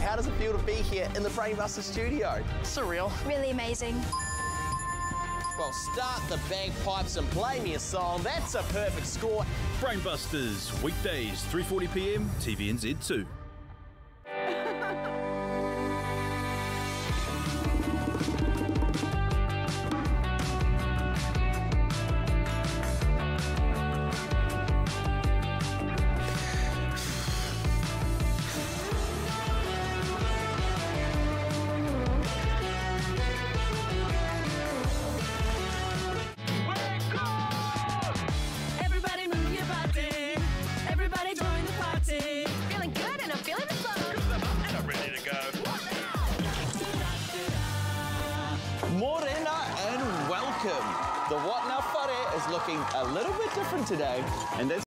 how does it feel to be here in the Brainbuster studio? Surreal. Really amazing. Well, start the bagpipes and play me a song. That's a perfect score. Brainbusters, weekdays, 3:40 p.m, TVNZ 2. Morena and welcome. The What Now Whare is looking a little bit different today, and that's